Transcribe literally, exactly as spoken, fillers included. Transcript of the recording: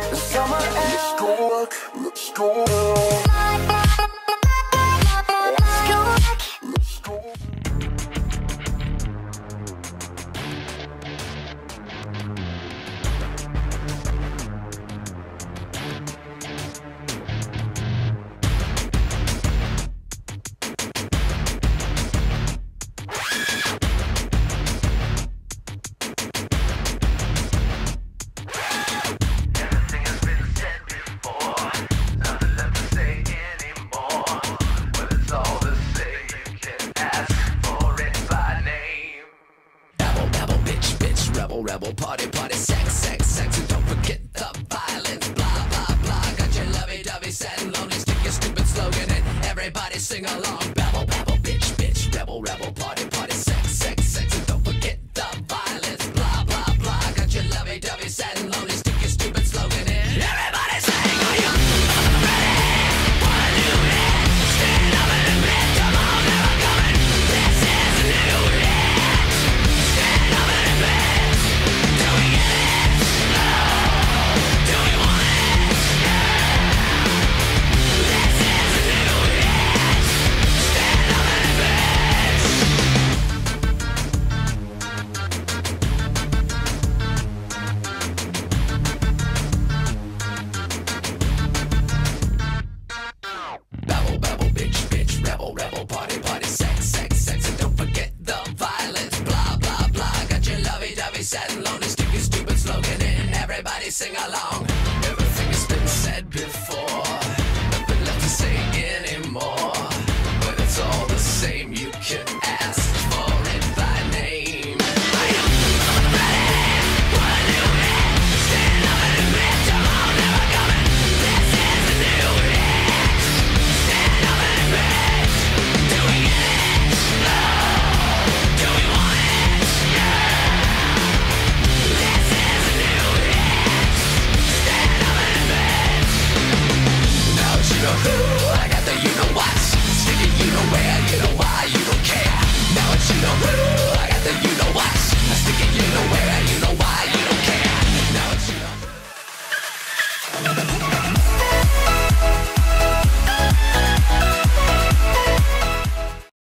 the summer air. Let's go work, let's go. Let's go work, let's go. Rebel, rebel, party, party, sex, sex, sex, and don't forget the violence, blah, blah, blah. Got your lovey-dovey, sad and lonely, stick your stupid slogan and everybody sing along. Babble, babble, bitch, bitch, rebel, rebel, party, party, sex, sex, sex, and don't forget the violence, blah, blah, blah. Got your lovey-dovey, sad and lonely, stick your stupid slogan and everybody sing. Are you ready? Wanna do it? Stand up and admit, come on, never coming. This is a new hit. Stand up and admit. Rebel, party, party, sex, sex, sex, and don't forget the violence, blah, blah, blah. Got your lovey-dovey, sad and lonely, stick your stupid slogan in, everybody sing along. Everything has been said before.